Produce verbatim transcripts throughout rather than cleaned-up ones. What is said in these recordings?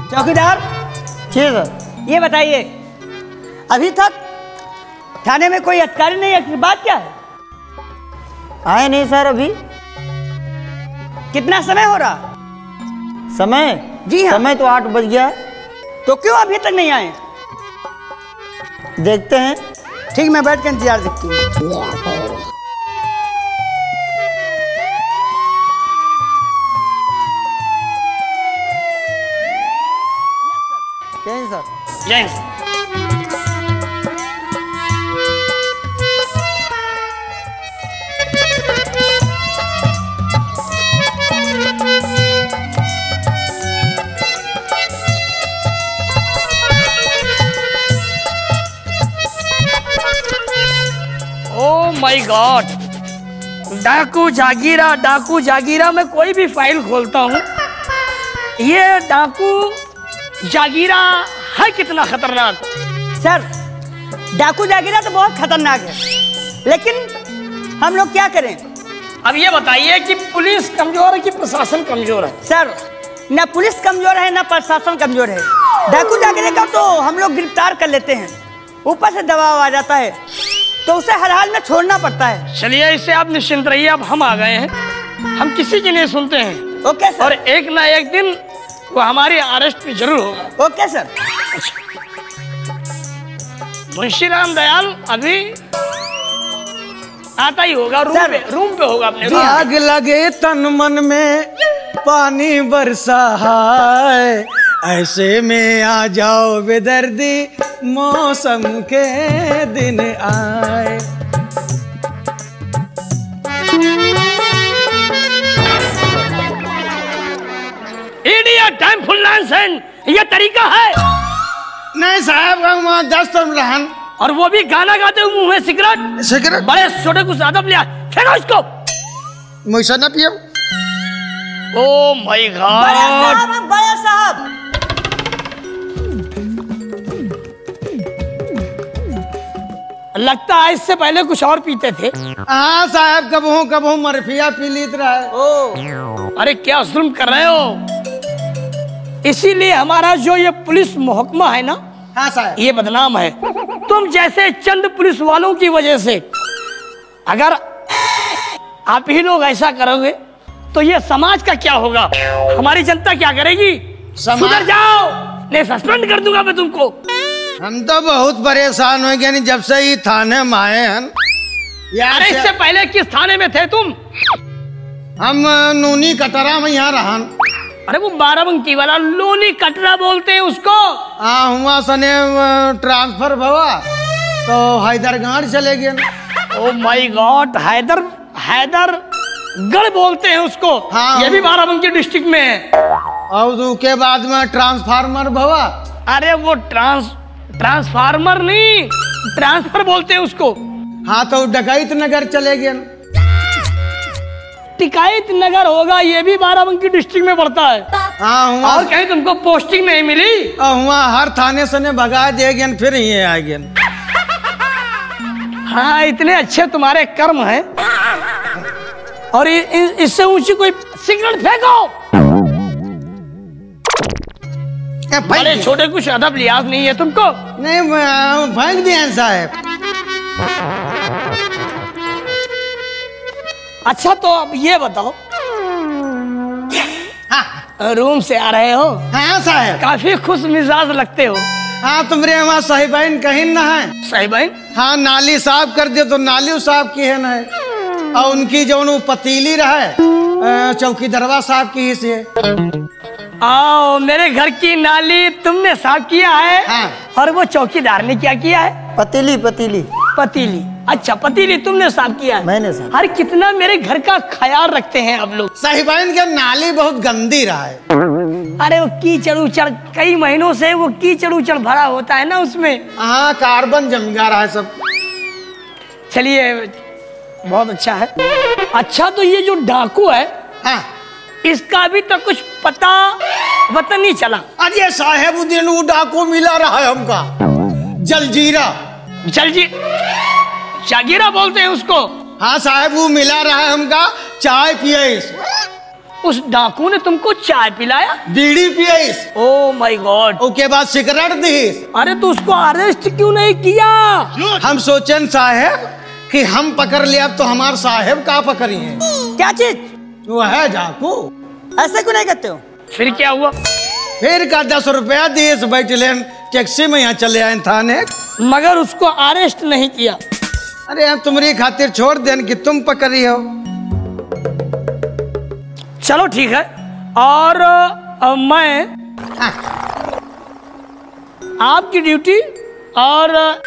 चौकीदार जी सर। ये बताइए, अभी तक थाने में कोई अधिकारी नहीं है, बात क्या है? आए नहीं सर अभी। कितना समय हो रहा? समय? जी हाँ। समय तो आठ बज गया है। तो क्यों अभी तक नहीं आए? देखते हैं। ठीक, मैं बैठ कर इंतजार देखती हूँ। जय सर। जय ओह माय गॉड, डाकू जागीरा, डाकू जागीरा। मैं कोई भी फाइल खोलता हूँ, ये डाकू जागीरा है कितना खतरनाक। सर, डाकू जागीरा तो बहुत खतरनाक है, लेकिन हम लोग क्या करें? अब ये बताइए कि पुलिस कमजोर है कि प्रशासन कमजोर है? सर, ना पुलिस कमजोर है ना प्रशासन कमजोर है। डाकू जागीरे का तो हम लोग गिरफ्तार कर लेते हैं, ऊपर से दबाव आ जाता है तो उसे हर हाल में छोड़ना पड़ता है। चलिए, इससे आप निश्चिंत रहिए, अब हम आ गए हैं, हम किसी की नहीं सुनते हैं। Okay sir. और एक ना एक दिन वो हमारी अरेस्ट में जरूर होगा। Okay sir. मुंशी राम दयाल अभी आता ही होगा, रूम पे रूम पे होगा अपने। आग लगे तन मन में पानी बरसा है, ऐसे में आ जाओ बेदर्दी, मौसम के दिन आए। इडियट, टाइम फुल नॉनसेंस, ये तरीका है? नहीं साहब, हम दस तरफ रहन। और वो भी गाना गाते हुए मुंह में सिगरेट। सिगरेट? बड़े छोटे कुछ अदब लिया, फेंको इसको। मुझसे न पियो। Oh my God. बड़े साहब, बड़े साहब। लगता है इससे पहले कुछ और पीते थे। हाँ साहब, कबहू कबहू मरफिया पी लीत रहा है। ओ, अरे क्या जुल्म कर रहे हो? इसीलिए हमारा जो ये पुलिस महकमा है ना, हाँ साहब, ये बदनाम है। तुम जैसे चंद पुलिस वालों की वजह से अगर आप ही लोग ऐसा करोगे तो ये समाज का क्या होगा? हमारी जनता क्या करेगी? सुधर जाओ, नहीं सस्पेंड कर दूंगा मैं तुमको। हम तो बहुत परेशान हो गए जब से ही थाने में आए हैं। अरे इससे पहले किस थाने में थे तुम? हम नूनी कटरा में यहाँ रहन। अरे वो बाराबंकी वाला लोनी कटरा बोलते हैं उसको। हाँ, हुआ सने ट्रांसफर भवा तो हैदरगढ़ चले गए। Oh my God, Haidar Haidargarh बोलते हैं उसको। हाँ, ये भी बाराबंकी डिस्ट्रिक्ट में है। और उसके बाद में ट्रांसफार्मर भवा। अरे वो ट्रांस ट्रांसफार्मर नहीं, ट्रांसफर बोलते हैं उसको। हाँ, तो डकैत नगर चले गए। टिकायत नगर होगा, ये भी बाराबंकी डिस्ट्रिक्ट में पड़ता है। हाँ, हुआ और कहीं तुमको पोस्टिंग नहीं मिली? हुआ हर थाने से ने भगा दे गए, फिर ये आ गए। हाँ, इतने अच्छे तुम्हारे कर्म हैं। और इससे ऊंची कोई सिगरेट फेंको। बड़े छोटे कुछ अदब लिहाज नहीं है तुमको? नहीं, फेंक दिया साहब। अच्छा, तो अब ये बताओ, हाँ, रूम से आ रहे हो? हाँ साहब। काफी खुश मिजाज लगते हो। हाँ, तुम्हारे वहाँ साहिबाइन कहीं ना है? साहिबाइन? हाँ, नाली साफ कर दे तो नाली साफ की है ना है। और उनकी जो न पतीली रहा चौकी दरवा साफ की से। आओ, मेरे घर की नाली तुमने साफ किया है? हाँ। और वो चौकीदार ने क्या किया है? पतीली पतीली पतीली। अच्छा, पतीली तुमने साफ किया है? मैंने साफ। अरे कितना मेरे घर का ख्याल रखते हैं आप लोग। साहिबाइन के नाली बहुत गंदी रहा है। अरे वो कीचड़ उचड़, कई महीनों से वो कीचड़ उचड़ भरा होता है ना उसमें। हाँ, कार्बन जम गया रहा है सब। चलिए, बहुत अच्छा है। अच्छा, तो ये जो डाकू है, हाँ, इसका अभी तक कुछ पता वतन नहीं चला? अरे साहेब, उदिन वो डाकू मिला रहा है हमका, जलजीरा। जलजी जागीरा बोलते हैं उसको? हाँ साहब, वो मिला रहा है हमका, चाय पिए। उस डाकू ने तुमको चाय पिलाया? बीड़ी पियाईस, ओ माय गॉड। उसके बाद सिगरेट दी। अरे तो उसको अरेस्ट क्यों नहीं किया? हम सोचन साहेब कि हम पकड़ लिया तो हमार साहेब का पकड़ी है। क्या चीज? वो है डाकू। ऐसे क्यों नहीं करते हो? फिर क्या हुआ? फिर का दस रुपया दिए से बैठ लेन टैक्सी में यहाँ चले आए थाने। मगर उसको अरेस्ट नहीं किया। अरे हम तुम्हारी खातिर छोड़ देन कि तुम पकड़ी हो। चलो ठीक है। और अ, मैं आपकी ड्यूटी और अ,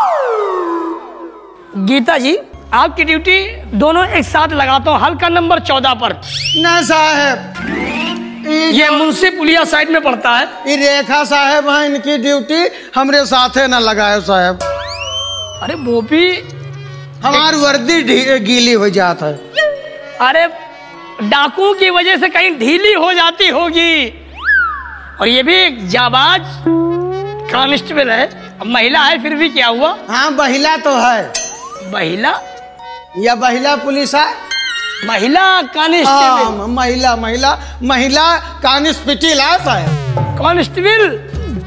गीता जी आपकी ड्यूटी दोनों एक साथ लगाता हूँ हल्का नंबर चौदह पर। ना साहेब, ये मुंशी पुलिया साइड में पड़ता है। ये रेखा साहेब हैं, इनकी ड्यूटी हमरे साथे न लगाए साहेब। अरे वो भी हमारी वर्दी ढी- गीली हो जात है। अरे डाकुओं की वजह से कहीं ढीली हो जाती होगी। और ये भी एक जाबाज कांस्टेबल है, महिला है, फिर भी क्या हुआ? हाँ महिला तो है। महिला? या महिला पुलिस है? महिला कांस्टेबल? हाँ, महिला महिला महिला कांस्टेबल है साहब। कांस्टेबल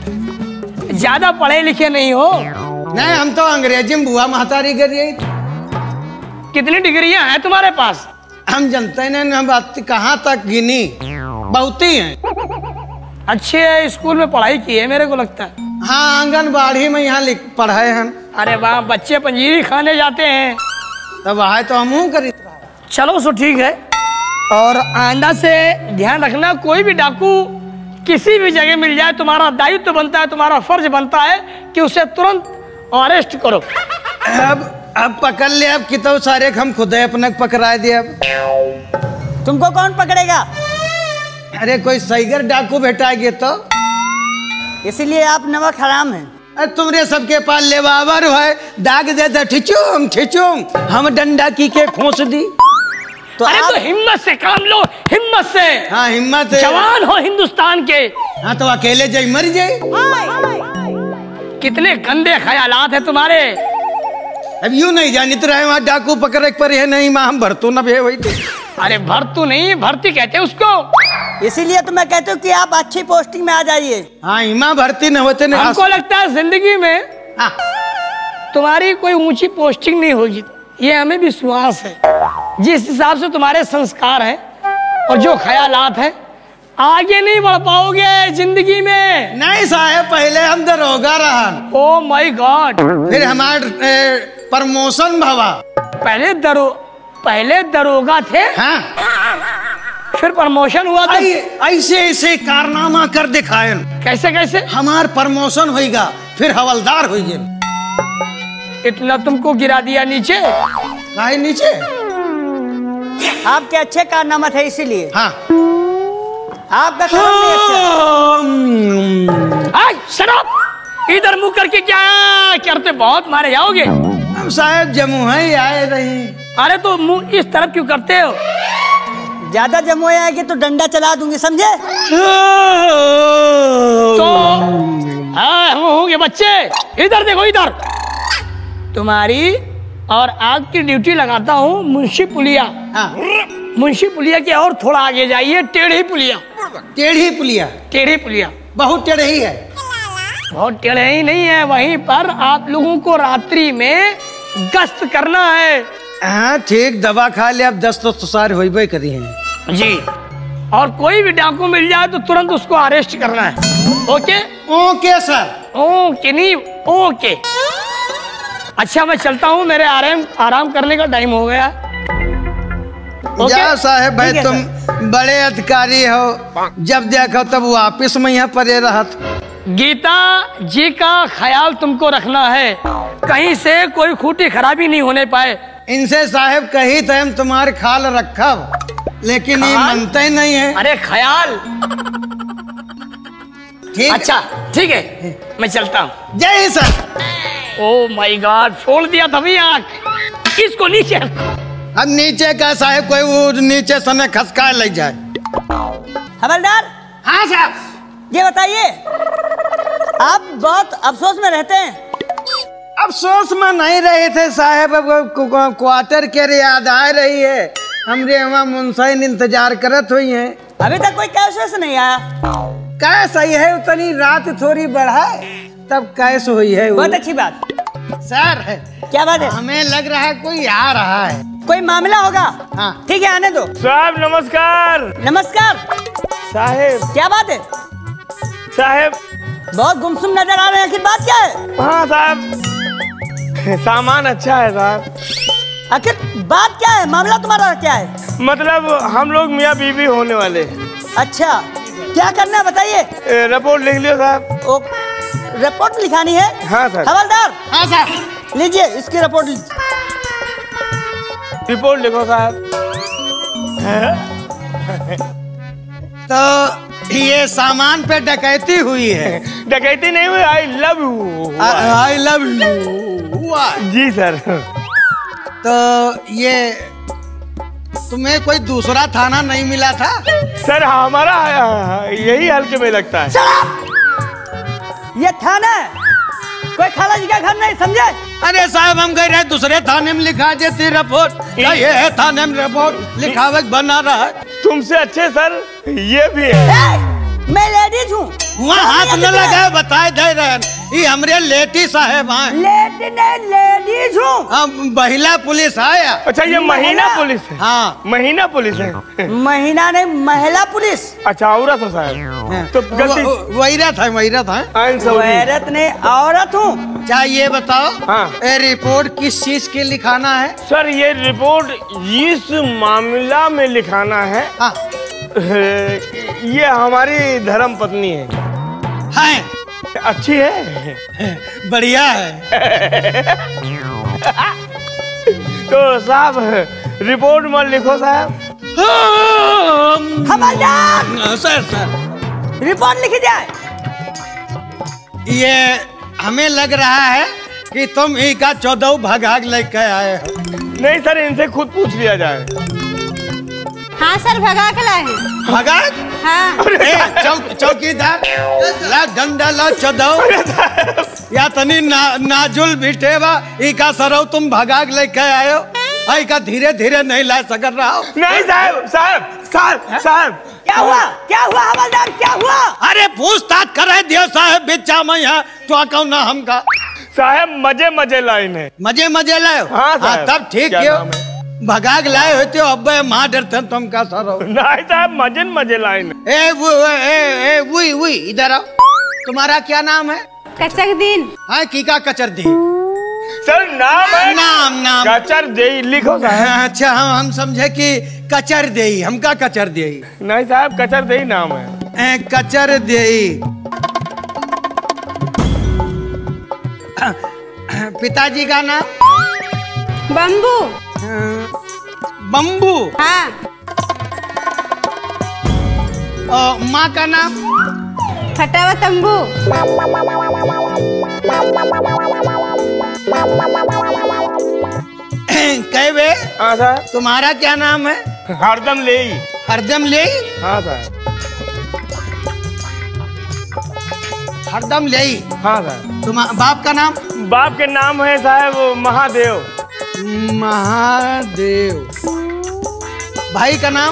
ज्यादा पढ़े लिखे नहीं हो? नहीं, हम तो अंग्रेजी में बुआ महतारी करिए। कितनी डिग्रियां हैं तुम्हारे पास? हम जनते नहीं, हम बात कहाँ तक गिनी, बहुत ही हैं। अच्छे स्कूल में पढ़ाई की है मेरे को लगता है। हाँ, आंगनबाड़ी में यहाँ लिख पढ़ाए हैं। अरे वहाँ बच्चे पंजीरी खाने जाते हैं। तब आए तो हम करी। चलो सो ठीक है। और आइंदा से ध्यान रखना, कोई भी डाकू किसी भी जगह मिल जाए, तुम्हारा दायित्व तो बनता है, तुम्हारा फर्ज बनता है कि उसे तुरंत अरेस्ट करो। अब अब पकड़ ले, अब कितो सारे हम खुद अपने पकड़ा दिए। अब तुमको कौन पकड़ेगा? अरे कोई सैगर डाकू भेटाएगी तो। इसीलिए आप नमक हराम हैं। अरे तुमरे सबके पास लेवावर है, दाग देता ठिचुम ठिचुम, हम डंडा की के खोस दी। तो अरे आप तो हिम्मत से काम लो, हिम्मत से। हाँ हिम्मत है। जवान हो हिंदुस्तान के। हाँ तो अकेले जाई मर जाए। कितने गंदे ख्यालात हैं तुम्हारे। अब यूं नहीं जानी तो रहे वहाँ डाकू पकड़ पर है नहीं, माँ हम भरतू न भे वही थे। अरे भर्तू नहीं, भर्ती कहते हैं उसको। इसीलिए तो मैं कहती हूँ कि आप अच्छी पोस्टिंग में आ जाइए। हाँ हिमा भर्ती न होते नहीं। हमको लगता है जिंदगी में हाँ। तुम्हारी कोई ऊंची पोस्टिंग नहीं होगी, ये हमें विश्वास है। जिस हिसाब से तुम्हारे संस्कार हैं और जो ख्यालात हैं, आगे नहीं बढ़ पाओगे जिंदगी में। नहीं साहब, पहले हम दरोगा रहा। Oh my God. फिर हमार प्रमोशन भवा। पहले दरो पहले दरोगा थे, हाँ। फिर प्रमोशन हुआ था। ऐसे ऐसे कारनामा कर दिखाए। कैसे कैसे? हमार प्रमोशन होएगा, फिर हवलदार होइगे। इतना तुमको गिरा दिया नीचे। काहे नीचे? आपके अच्छे कारनामा थे इसीलिए। हाँ। आपका कर्म नहीं अच्छा। आय, shut up! इधर मुंह करके क्या करते, बहुत मारे जाओगे। हम साहब जम्मू है आए रही। अरे तो मुंह इस तरफ क्यों करते हो? ज्यादा जमुए आएगी तो डंडा चला दूंगी, समझे? तो हाँ हम होंगे बच्चे, इधर देखो इधर। तुम्हारी और आपकी ड्यूटी लगाता हूँ मुंशी पुलिया। हाँ। मुंशी पुलिया के और थोड़ा आगे जाइए, टेढ़ी पुलिया। टेढ़ी पुलिया? टेढ़ी पुलिया बहुत टेढ़ी है। बहुत टेढ़ी ही नहीं है, वहीं पर आप लोगों को रात्रि में गश्त करना है। हाँ ठीक, दवा खा ले, अब दस तो सारे हो करी हैं जी। और कोई भी डाकू मिल जाए तो तुरंत उसको अरेस्ट करना है। Okay okay sir. ओके नहीं ओके। अच्छा मैं चलता हूँ, मेरे आराम आराम करने का टाइम हो गया। ओके? जा साहेब भाई, ठीक है तुम बड़े अधिकारी हो, जब देखो तब वापिस में यहाँ पड़े रहत। गीता जी का ख्याल तुमको रखना है, कहीं से कोई खूटी खराबी नहीं होने पाए। इनसे साहेब कही तो हम तुम्हारे ख्याल रखब, लेकिन ये ख्याल? मानते ही नहीं है। अरे ख्याल। ठीक। अच्छा ठीक है, मैं चलता हूँ। जय सर। ओ माय गॉड, फोड़ दिया तभी आंख। इसको नीचे रखो। अब नीचे का साहेब कोई वो नीचे समय खसका ले जाए। हवलदार। हाँ साहब। ये बताइए, आप बहुत अफसोस में रहते हैं। अफसोस में नहीं रहे थे साहेब, अब क्वार्टर के याद आ रही है। हमरे वहाँ मुंशी इंतजार करत हुई है। अभी तक कोई कैश वैस नहीं आया। कैश आई है उतनी रात थोड़ी बढ़ाए तब कैश हुई है वो। बहुत अच्छी बात। सर क्या बात है? हमें लग रहा है कोई आ रहा है। कोई मामला होगा? हाँ। ठीक है, आने दो। साहब नमस्कार। नमस्कार साहेब। क्या बात है? साहेब बहुत गुमसुम नजर आ रहे हैं, आखिर बात क्या है? हाँ साहब, सामान अच्छा है साहब। आखिर बात क्या है? मामला तुम्हारा क्या है? मतलब हम लोग मियाँ बीवी होने वाले। अच्छा, क्या करना है बताइए। रिपोर्ट लिख लियो साहब। ओ, रिपोर्ट लिखानी है? हाँ सर। हवलदार। हाँ साहब। लीजिए इसकी रिपोर्ट। रिपोर्ट लिखो साहब। तो ये सामान पे डकैती हुई है। डकैती नहीं हुई, I love you. I love you. जी सर। तो ये तुम्हें कोई दूसरा थाना नहीं मिला था? सर हमारा यही हल्के में लगता है। ये थाना है, कोई खाला जी का घर नहीं, समझे? अरे साहब हम कह रहे दूसरे थाने में लिखा देती रिपोर्ट। ये है थाने में रिपोर्ट लिखावट बना रहा है। तुमसे अच्छे सर ये भी है। ए, मैं लेडीज हूँ। वहाँ हाथ न लगाए, बताए दे रहे ये हमरे लेटी साहेब हैं। लेडी नहीं, लेडीज हूँ। अब महिला पुलिस आया। अच्छा ये महीना पुलिस है? हाँ महीना पुलिस है। महीना नहीं, महिला पुलिस। अच्छा औरत हो साहब, तो गलती। वहीरत है, वहीरत है। औरत नहीं, औरत हूँ। क्या ये बताओ, हाँ। ये रिपोर्ट किस चीज की लिखाना है? सर ये रिपोर्ट इस मामला में लिखाना है। हाँ। ये हमारी धर्म पत्नी है। है अच्छी है, बढ़िया है। तो साहब रिपोर्ट मत लिखो साहब। हवलदार। सर सर रिपोर्ट लिखी जाए। ये हमें लग रहा है कि तुम ही का चौदह भगाग लेकर आए हो। नहीं सर, इनसे खुद पूछ लिया जाए। हाँ सर, भगा के लाए हैं। भगाग? हाँ। ए, चौक चौकीदार ला डंडा ला चौदह या तनी ना, नाजुल बिटेवा ई का सरौ तुम भगाग लेकर आए हो। आई का धीरे धीरे नहीं ला सक रहा हो। नहीं साहब साहब साहब साहब क्या हुआ? क्या हुआ हवलदार, क्या हुआ? अरे पूछताछ करे दियो साहब बिचा में यहाँ तो कौन ना हमका। साहब मजे मजे लाइन है। मजे मजे लाए। हाँ साहब। तब ठीक क्या है, नाम है? भगाग लाए होते हो। अब माँ डरते तुम का सरो। नहीं साहब, मजे मजे लाइन है। ए वो ए ए वही वही इधर आओ। तुम्हारा क्या नाम है? कचक दिन। हाँ की का कचर दी? सर नाम है? नाम नाम कचर दे लिखो साहब। अच्छा हम हम समझे कि कचर देई, हमका कचर देई। नहीं साहब, कचर दे नाम है। ए, कचर देई। पिताजी का नाम? बम्बू। बम्बू। हाँ। और माँ का नाम? फटावा तंबू। कहे वे हाँ साहब। तुम्हारा क्या नाम है? हरदम ले ही। हरदम ले? हाँ साहब। हरदम ले? हाँ साहब। तुम बाप का नाम? बाप के नाम है साहब महादेव। महादेव। भाई का नाम?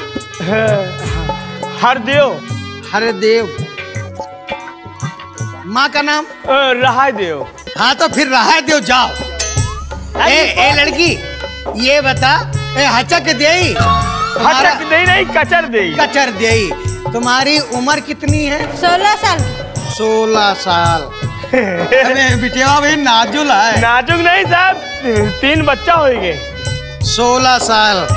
हरदेव। हरदेव। माँ का नाम? रहा देव। हाँ तो फिर रहा देव जाओ। ए, ए लड़की ये बता, ए हचक देई? हचक दे नहीं, कचर दे। कचर देई। तुम्हारी उम्र कितनी है? सोलह साल। सोलह साल। अरे बिटिया भाई नाजुल है। नाजुक नहीं साहब, तीन बच्चा हो गए। सोलह साल।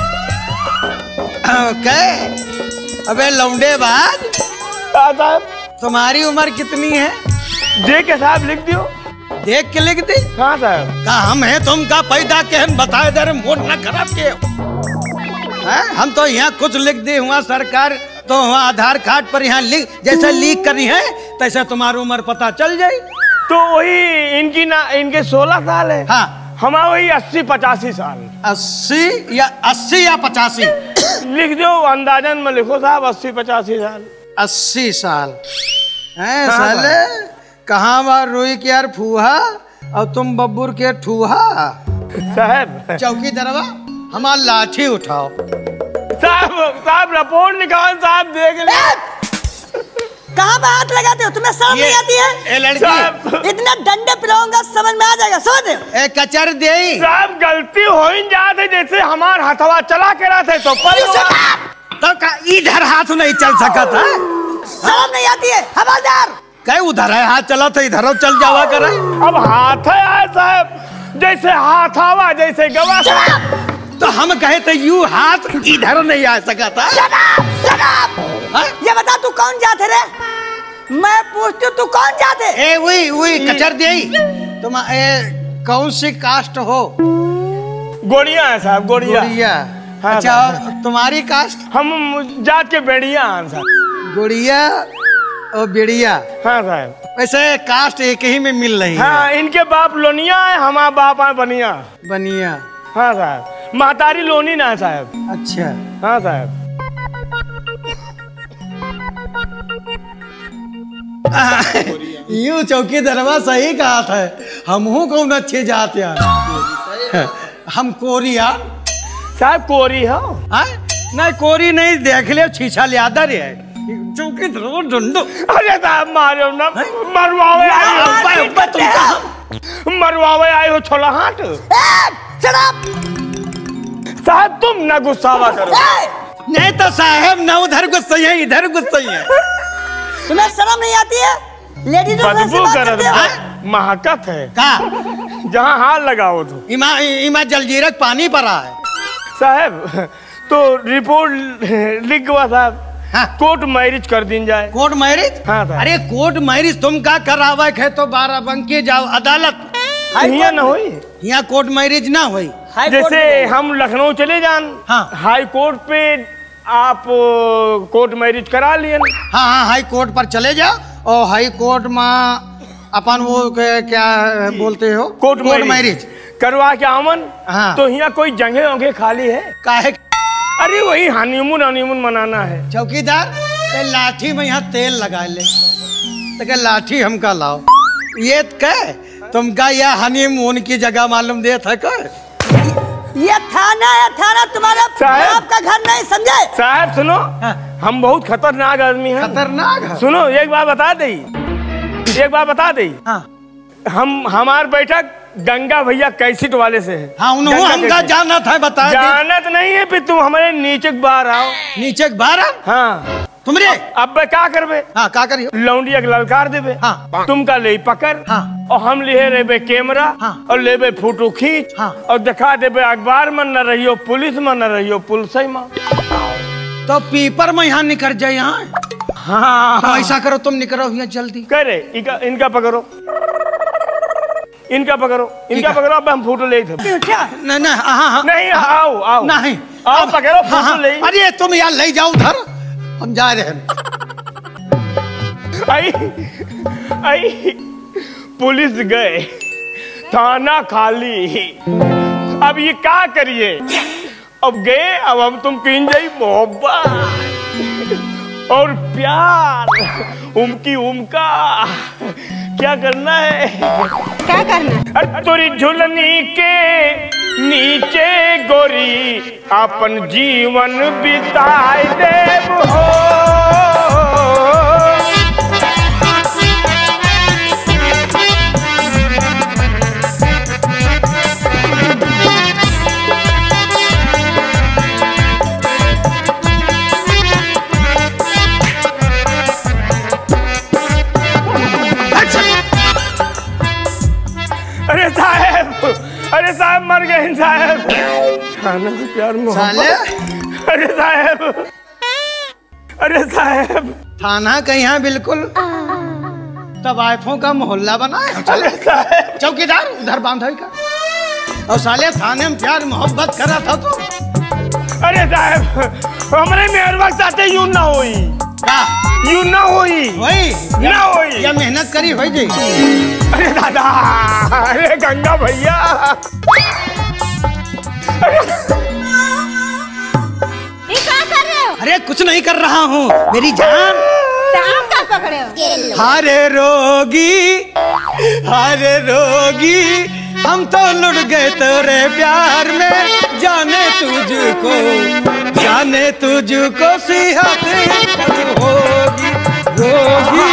क्या? अबे लौंडे बाज, साहब तुम्हारी उम्र कितनी है? देख के साहब लिख दियो। देख के लिख दी? हाँ साहब। का हम है तुम का पैदा के हम बताए दे मोट न खराब के है? हम तो यहाँ कुछ लिख दी हुआ सरकार तो वहाँ आधार कार्ड पर यहाँ लिख जैसे लीक करी है तैसे तुम्हारी उम्र पता चल जाए। तो वही इनकी ना, इनके सोलह साल है। हाँ हमारा वही अस्सी पचासी साल। अस्सी या अस्सी या पचासी लिख दो, अंदाजन में लिखो साहब, अस्सी पचासी साल। अस्सी साल है साले। कहाँ बार रोई के यार फूहा और तुम बब्बूर के ठूहा। साहब चौकी दरवा हमारा लाठी उठाओ। साहब साहब रिपोर्ट निकाल साहब देख ले। कहाँ पे हाथ लगाते हो? तुम्हें शर्म नहीं आती है? ए लड़की इतना डंडे पिलाऊंगा समझ में आ जाएगा, समझ दे। ए कचर दे साहब गलती हो ही जाते, जैसे हमार हथवा चला के रहा थे तो पर तो का इधर हाथ नहीं चल सका था। शर्म नहीं आती है हवलदार? कहे उधर है हाथ चला तो इधर चल जावा करे। अब हाथ है साहब, जैसे हाथ आवा जैसे गवा। तो हम कहे थे यू हाथ इधर नहीं आ सका था। Shut up, shut up! ये बता तू कौन जाते रे? मैं पूछती हूँ तू कौन जाते? ए वही वही कचर दे तुम ए, कौन सी कास्ट हो? गोड़िया है साहब, गोड़िया। गुड़िया। हाँ, अच्छा हाँ। तुम्हारी कास्ट? हम जात के बेड़िया हैं साहब। गुड़िया और बेड़िया। हाँ साहब। वैसे कास्ट एक ही में मिल रही है। हाँ, इनके बाप लोनिया है, हमारा बाप है बनिया। बनिया। हाँ साहब, महतारी लोनी ना साहब। अच्छा। हाँ साहब। यूं चौकीदारवा सही कहा था, हम हूँ कौन अच्छे जाते हैं। हम कोरिया साहब कोरी हो? हाँ? नहीं कोरी नहीं, देख ले शीशा लियादा रे चौकीदार ढूंढो। अरे साहब मारो ना, मरवावे आए हो, मरवावे आए हो छोला हाट। साहब तुम न गुस्सावा करो। नहीं तो साहब न उधर गुस्से है इधर गुस्से है। तुम्हें शर्म नहीं आती है? लेडीज बदबू कर महकत है का जहाँ हाथ लगाओ तो। इमा इमा जलजीरक पानी पड़ा है साहब। तो रिपोर्ट लिख गवा साहब। हाँ। कोर्ट मैरिज कर दी जाए। Court marriage? हाँ साहब। अरे कोर्ट मैरिज तुम का करावे है तो बारह बंके जाओ अदालत। यहाँ न होई, यहाँ कोर्ट मैरिज ना हुई। जैसे हम लखनऊ चले जान। हाँ। हाई कोर्ट पे आप कोर्ट मैरिज करा लिए। हाँ हाँ हाई कोर्ट पर चले जाओ और हाई कोर्ट में अपन वो क्या बोलते हो कोर्ट मैरिज करवा के आमन। हाँ। तो यहाँ कोई जगह वगह खाली है? काहे? अरे वही हनीमून हनीमून मनाना है। चौकीदार लाठी में यहाँ तेल लगा ले तो क्या लाठी हमका लाओ। ये कह तुमका यह हनीमून की जगह मालूम दे था क्या? ये थाना है, थाना तुम्हारा बाप का घर नहीं, समझे? साहब सुनो। हाँ। हम बहुत खतरनाक आदमी हैं। खतरनाक है? सुनो एक बात बता दे, एक बात बता दे। हाँ। हम हमार बैठक गंगा भैया कैसेट वाले से है। हाँ उन्होंने हमका जाना था, बता। जानत नहीं है फिर तुम हमारे नीचे बाहर आओ। नीचे बाहर? हाँ। तुमरे अब क्या करबे? हाँ क्या करियो? लौंडिया ललकार देबे। हाँ। तुमका ले पकड़। हाँ। और हम लिए रेबे कैमरा। हाँ। और लेबे फोटो खींच। हाँ। और दिखा देबे अखबार में न रहियो पुलिस में न रहियो पुलिस में। तो पेपर में यहाँ निकल जाए। यहाँ हाँ। तो ऐसा करो तुम निकलो यहाँ जल्दी। करे इनका इनका पकड़ो, इनका पकड़ो, इनका पकड़ो। अब हम फोटो ले थे। नहीं नहीं हाँ हाँ नहीं आओ आओ नहीं आओ पकड़ो फोटो हाँ, ले। अरे तुम यार ले जाओ उधर, हम जा रहे हैं। आई आई पुलिस गए, थाना खाली। अब ये क्या करिए? अब गए, अब हम तुम किन जाई मोहब्बत और प्यार उमकी उमका क्या करना है? क्या करना? तोरी झुलनी के नीचे गोरी अपन जीवन बिताए देव हो। अरे साहब, अरे साहब मर गए साहब। थाना में प्यार मोहब्बत। अरे साहब, अरे साहब थाना का यहाँ बिल्कुल तवाइफों का मोहल्ला बना है। अरे साहब चौकीदार उधर बांधा का और साले थाने में प्यार मोहब्बत करा था तो। अरे साहब हमारे मेहर वक्त आते यूं ना होई का यूं ना होई वही ना होई या मेहनत करी भाई जी। अरे दादा, अरे गंगा भैया, ये क्या कर रहे हो? अरे कुछ नहीं कर रहा हूँ मेरी जान। आप क्या पकड़े हो? हरे रोगी हरे रोगी हम तो लुट गए तेरे प्यार में। जाने तुझको, जाने तुझको सिहत कब होगी होगी।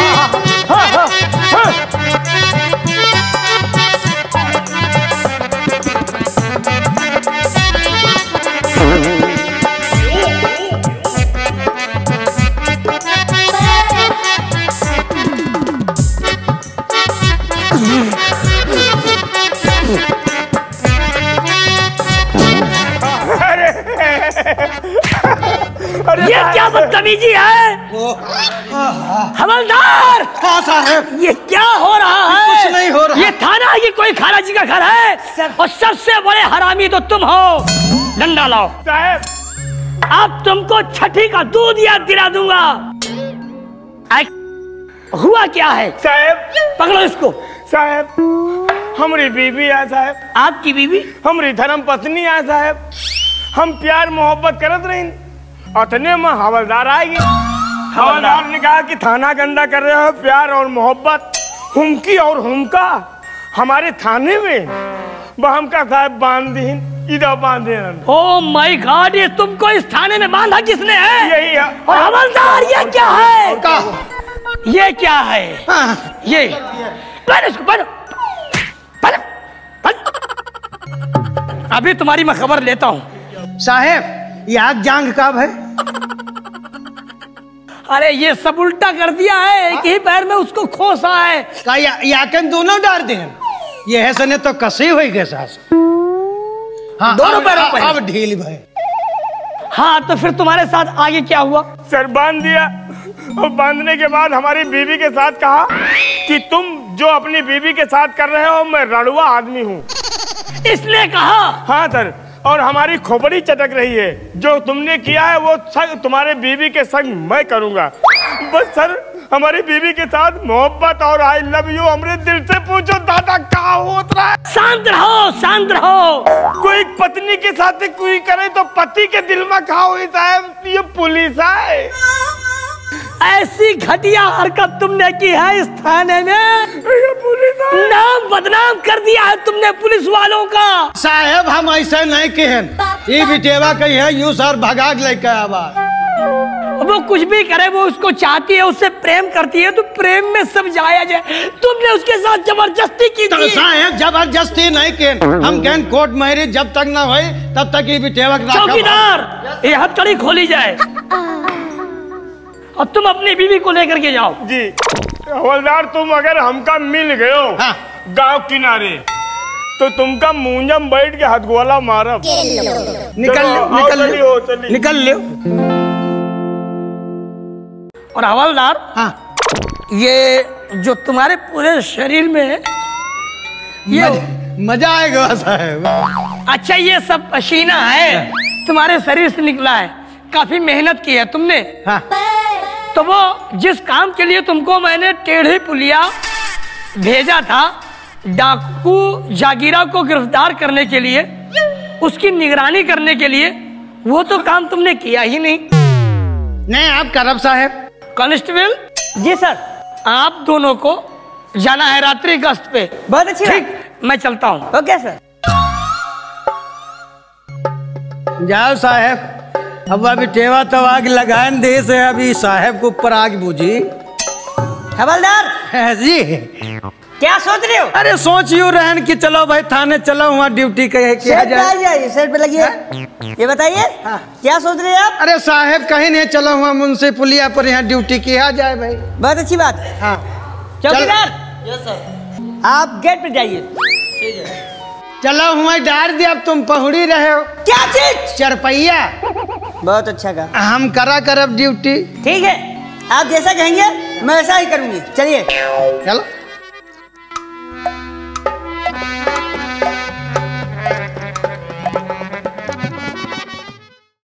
ये क्या बदतमीजी है हवलदार? हाँ साहब, ये क्या हो रहा है? कुछ नहीं हो रहा। ये थाना है कि कोई खाला जी का घर है? और सबसे बड़े हरामी तो तुम हो। डंडा लाओ साहब। अब तुमको छठी का दूध याद दिला दूंगा। हुआ क्या है साहब? पकड़ो इसको। साहब हमारी बीवी है साहब। आपकी बीवी? हमारी धर्म पत्नी है साहब। हम प्यार मोहब्बत करत रही, अतने में हवलदार आएगी। हवलदार ने कहा कि थाना गंदा कर रहे हो, प्यार और मोहब्बत हुमकी और हुमका हमारे थाने में। वह हमका साहब बांध दीन, इधर बांधे। ओ माय गॉड, ये तुमको इस थाने में बांधा किसने है? यही है। और हवलदार ये क्या है? का? ये क्या है? हाँ। ये पहले इसको पहले पहले पहले। अभी तुम्हारी मैं खबर लेता हूँ। साहब ये आग जांग कब है? अरे ये सब उल्टा कर दिया है, एक ही पैर में उसको खोसा है। का या, याकन दोनों डार दे। ये है सने तो कसी हुई के सास। हाँ, दोनों पैरों अब, पे। अब ढील भाई। हाँ तो फिर तुम्हारे साथ आगे क्या हुआ? सर बांध दिया, और बांधने के बाद हमारी बीवी के साथ कहा कि तुम जो अपनी बीवी के साथ कर रहे हो मैं रड़ुआ आदमी हूँ। इसने कहा? हाँ सर, और हमारी खोपड़ी चटक रही है। जो तुमने किया है वो संग तुम्हारे बीवी के संग मैं करूंगा। बस सर हमारी बीवी के साथ मोहब्बत और आई लव यू हमरे दिल से पूछो दादा कहाँ होत रहा है। शांत रहो, शांत रहो। कोई पत्नी के साथ कोई करे तो पति के दिल में कहाँ हुई साहब? ये पुलिस है। ऐसी घटिया हरकत तुमने की है इस थाने में। ये पुलिस है। नाम बदनाम कर दिया है तुमने पुलिस वालों का। साहब हम ऐसे नहीं कहन, ये बिटेवा कही है यू सर भगाग लेके आवा। वो कुछ भी करे, वो उसको चाहती है, उससे प्रेम करती है, तो प्रेम में सब जाया जाए। तुमने उसके साथ जबरदस्ती की तो थी। साहब जबरदस्ती नहीं कहन, हम कहन कोर्ट मैरिज जब तक ना होए तब तक ये बिटेवा के चौकीदार ये हथकड़ी खोली जाए और तुम अपनी बीवी को लेकर के जाओ। जी हवलदार, तुम अगर हमका मिल गए हो हाँ। गांव किनारे तो तुमका मुंजम बैठ के हथगोला मारब। निकल चलो, लो, आओ, निकल चलिए, लो, चलिए। निकल लो। और हवलदार हाँ। ये जो तुम्हारे पूरे शरीर में ये मजा, मजा आएगा साहब। अच्छा ये सब पसीना है तुम्हारे शरीर से निकला है, काफी मेहनत की है तुमने। हाँ। तो वो जिस काम के लिए तुमको मैंने टेढ़ी पुलिया भेजा था, डाकू जागीरा को गिरफ्तार करने के लिए, उसकी निगरानी करने के लिए, वो तो काम तुमने किया ही नहीं। नहीं आप करब साहब। कांस्टेबल जी सर। आप दोनों को जाना है रात्रि गश्त पे। बहुत अच्छी ठीक, मैं चलता हूँ। Okay sir. जाओ साहब, अब अभी टेवा तो आग लगान दे से अभी साहब को ऊपर आग बुझी। हवलदार जी क्या सोच रहे हो? अरे सोच यू रहन कि चलो भाई थाने चलो वहाँ ड्यूटी किया सेट पे आ जाए। जाइए, सेट पे लगिए। ये बताइए क्या सोच रहे हैं आप? अरे साहब कहीं नहीं, चलो वहाँ मुंशी पुलिया पर यहाँ ड्यूटी किया जाए भाई। बहुत अच्छी बात है। हाँ चौकीदार आप गेट पे जाइए। चलो वहाँ डाल दिया, अब तुम पहुड़ी रहे हो। क्या चीज? चरपैया। बहुत अच्छा कहा। हम करा करब ड्यूटी। ठीक है, आप जैसा कहेंगे मैं वैसा ही करूंगी। चलिए चलो।